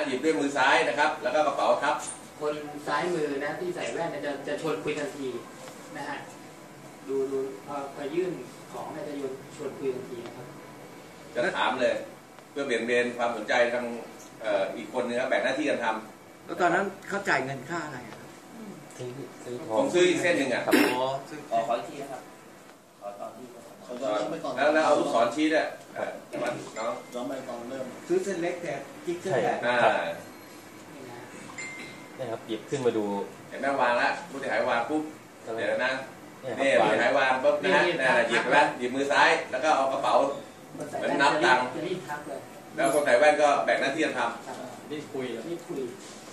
หยิบด้วยมือซ้ายนะครับแล้วก็กระเป๋าทับคนซ้ายมือนะที่ใส่แว่นจะชวนคุยทันทีนะฮะดูพอยื่นของจะชวนคุยทันทีนะครับจะถามเลยเพื่อเบี่ยงเบนความสนใจทางอีกคนนึงครับแบ่งหน้าที่กันทำแล้วตอนนั้นเขาจ่ายเงินค่าอะไรครับผมซื้ออีกเส้นหนึ่งอ่ะขออีกทีนะครับขอตอนที่แล้วเอาลูกศรชี้ด้วยน้องย้อนไปตอนเริ่มซื้อเส้นเล็กแต่กิ๊กเส้นใหญ่นี่ครับหยิบขึ้นมาดูเห็นไหมวางแล้วผู้เสียหายวางปุ๊บเดี๋ยวนะนี่ผู้เสียหายวางปุ๊บนะฮะหยิบแล้วหยิบมือซ้ายแล้วก็เอากระเป๋าเหมือนนับตังค์แล้วคนใส่แว่นก็แบ่งหน้าที่กันทำนี่คุย